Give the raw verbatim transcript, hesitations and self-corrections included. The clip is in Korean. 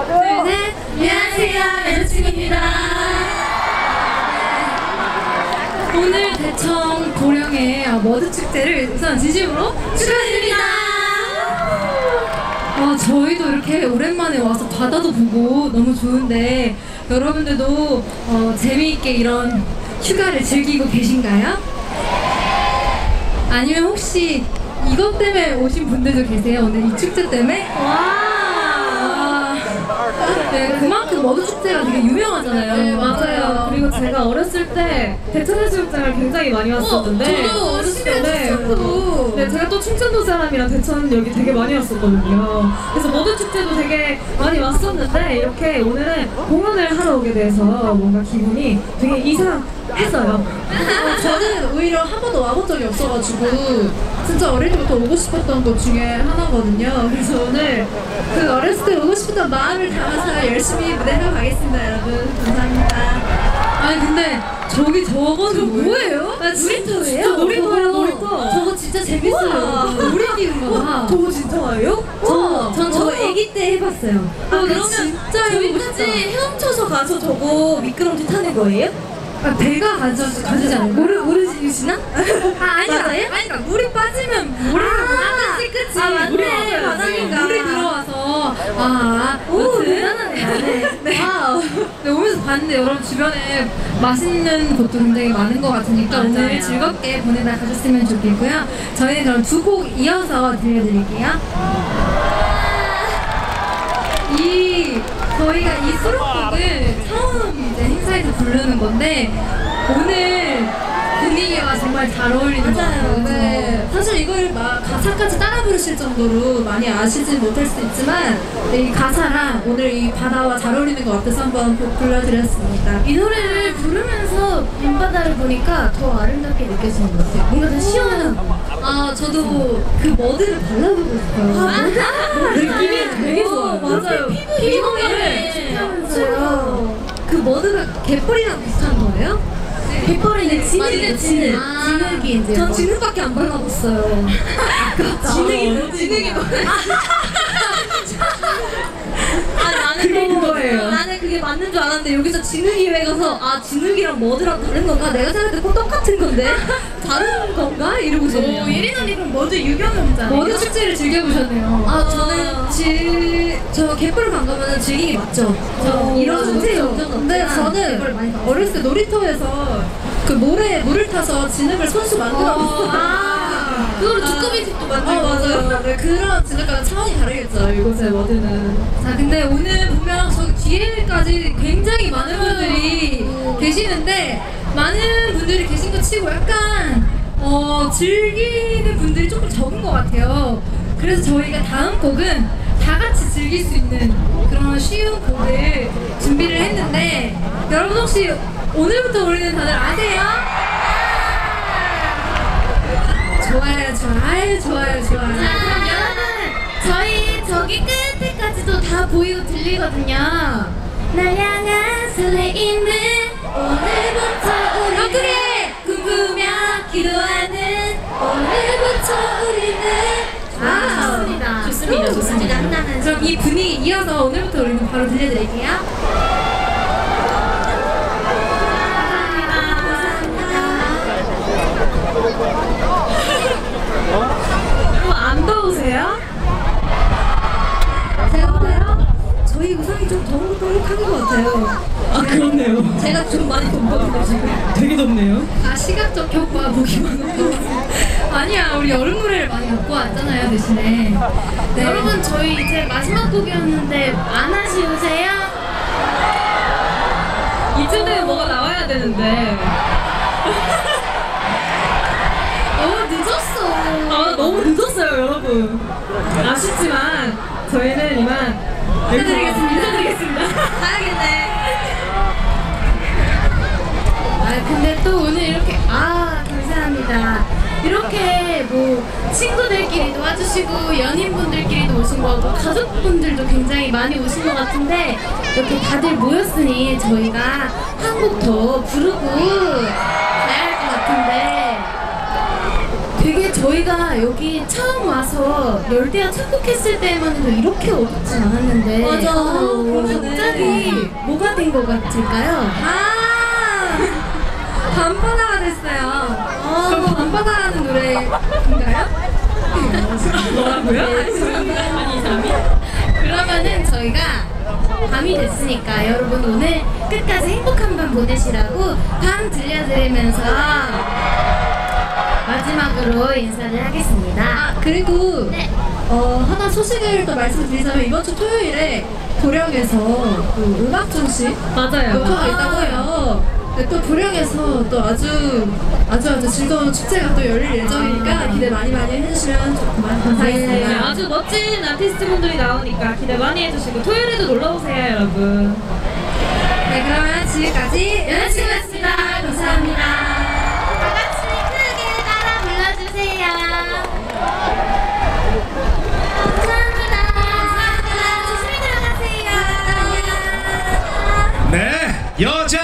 둘, 셋. 안녕하세요, 여자친구입니다. 오늘 대청 보령의 머드 축제를 우선 진심으로 축하드립니다. 아, 저희도 이렇게 오랜만에 와서 바다도 보고 너무 좋은데 여러분들도 어, 재미있게 이런 휴가를 즐기고 계신가요? 아니면 혹시 이것 때문에 오신 분들도 계세요? 오늘 이 축제 때문에? 와. 네, 그만큼 머드 축제가 되게 유명하잖아요. 네, 맞아요. 그리고 제가 어렸을 때 대천해수욕장을 굉장히 많이 왔었는데, 어, 저도 어렸을 때 네, 춘천도. 네, 제가 또 충청도 사람이랑 대천 여기 되게 많이 왔었거든요. 그래서 머드 축제도 되게 많이 왔었는데 이렇게 오늘은 공연을 하러 오게 돼서 뭔가 기분이 되게 이상했어요. 어, 저는 오히려 한 번도 와본 적이 없어가지고 진짜 어릴 때부터 오고 싶었던 것 중에 하나거든요. 그래서 오늘 그 어렸을 때 오고 싶었던 마음을 담아서 열심히 무대하러 가겠습니다, 여러분. 감사합니다. 아니 근데 저기 저거는 뭐예요? 나 놀이터예요? 놀이터예요, 놀이터. 저거 진짜 재밌어요. 놀이 기운가 봐. 저거 진짜예요? 저, 전 저거 저거 아기 때 해봤어요. 아, 그러면 진짜 저희까지 헤엄쳐서 가서 저거 미끄럼틀 타는 거예요? 아, 배가 가져, 가지지 않아요? 모르, 모르시나? 아, 아니다. 맞아요? 아니다. 물이 빠지면 모래가 아, 그치, 그치. 아, 맞네. 물이 맞아요. 바다니까. 물이 들어와서. 아, 오, 여튼. 대단하네. 네. 네. 와우. 네, 오면서 봤는데 여러분 주변에 맛있는 곳도 굉장히 많은 것 같으니까 맞아요. 오늘 즐겁게 보내다 가셨으면 좋겠고요. 저희는 그럼 두 곡 이어서 들려드릴게요. 이 저희가 이 수록곡을 처음 이제 행사에서 부르는 건데 오늘 분위기와 정말 잘 어울리는 것 같아요. 네. 사실 이걸 막 가사까지 따라 부르실 정도로 많이 아시진 못할 수도 있지만 이 가사랑 오늘 이 바다와 잘 어울리는 것 같아서 한번 꼭 불러드렸습니다. 이 노래를 부르면서 밤바다를 보니까 더 아름답게 느껴지는 것 같아요. 뭔가 더 시원하고. 아, 저도 그 머드를 발라보고 싶어요. 아, 느낌이 되게 좋아요. 맞아요. 피부에 피부에 그 머드가 갯벌이랑 비슷한 거예요? 갯벌이는 진흙이에요, 진흙. 아, 진흙이 이제. 전 진흙밖에 안 발라봤어요. 진흙이 뭐지? 진흙이 뭐예요? 아, 나는 그게 또- 그거예요. 나는 그게 맞는 줄 알았는데 여기서 진흙이회 가서 아, 진흙이랑 머드랑 다른 건가? 내가 생각할 때 꼭 똑같은 건데 다른 건가? 이러고 있었네요. 예린 언니 그럼 머드 유경험자네요. 머드 축제를 즐겨보셨네요. 아, 저는 지... 저 갯벌 간 거면 즐기기 맞죠? 저 오, 이런 맞아, 축제 맞아. 엄청 근데 저는 어렸을 때 놀이터에서 그 모래에 물을 타서 진흙을 손수 만들어봤어요. 아, 그거로 두꺼비집도 아, 만들고. 맞아요. 네, 그런 진흙과는 차원이 다르겠죠, 이곳의 머드는. 자, 근데 오늘 보면 저기 뒤에까지 굉장히 많은 분들이 계시는데 많은 분들이 계신 거 치고 약간 어, 즐기는 분들이 조금 적은 것 같아요. 그래서 저희가 다음 곡은 다 같이 즐길 수 있는 그런 쉬운 곡을 준비를 했는데 여러분 혹시 오늘부터 우리는 다들 아세요? 좋아요, 좋아요, 좋아요, 좋아요. 자, 그럼 여러분, 저희 저기 끝에까지도 다 보이고 들리거든요. 날 향한 설레임은 오늘부터 우리 어떻게 꿈꾸며 기도하는 오늘부터 우리는 아, 좋습니다. 좋습니다, 좋습니다. 한나는 그럼 이 분위기 이어서 오늘부터 우리는 바로 들려드릴게요. 어, 안 더우세요? 제가 볼때요 저희 의상이 좀 더욱더욱한 것 같아요. 아, 그렇네요. 제가 좀 많이 덥거든요, 지금. 되게 덥네요. 아, 시각적 효과 보기만 하고. 아니야, 우리 여름 노래를 많이 갖고 왔잖아요, 대신에. 네. 여러분, 저희 이제 마지막 곡이었는데 안 아쉬우세요? 이쯤 되면 뭐가 나와야 되는데. 너무 늦었어. 아, 너무 늦었어요, 여러분. 아쉽지만 저희는 이만 인사드리겠습니다. 인사드리겠습니다. 가야겠네. 아, 근데 또 오늘 이렇게 아 감사합니다. 이렇게 뭐 친구들끼리도 와주시고 연인분들끼리도 오신 거고 가족분들도 굉장히 많이 오신 것 같은데 이렇게 다들 모였으니 저희가 한 곡 더 부르고 가야 할 것 같은데 되게 저희가 여기 처음 와서 열대야 착곡했을 때만 해도 이렇게 어둡진 않았는데 맞아. 갑자기 뭐가 된 것 같을까요? 아 밤바다가 됐어요. 그럼 밤바다라는 노래인가요? 뭐라고요? 아니 이상해? 그러면은 저희가 밤이 됐으니까 여러분 오늘 끝까지 행복한 밤 보내시라고 밤 들려드리면서 마지막으로 인사를 하겠습니다. 아 그리고 네. 어, 하나 소식을 또 말씀드리자면 이번 주 토요일에 고령에서 그 음악 전시 맞아요. 녹화가 있다고 해요. 근데 또 고령에서 또 아주 아주 아주 즐거운 축제가 또 열릴 예정이니까 기대 많이 많이 해주시면 정말 네, 감사하겠습니다. 아주 멋진 아티스트 분들이 나오니까 기대 많이 해주시고 토요일에도 놀러 오세요, 여러분. 네 그러면 지금까지 연애친구였습니다. 감사합니다. 다 같이 크게 따라 불러주세요. 감사합니다. 감사합니다. 조심히 들어가세요. 네, 여자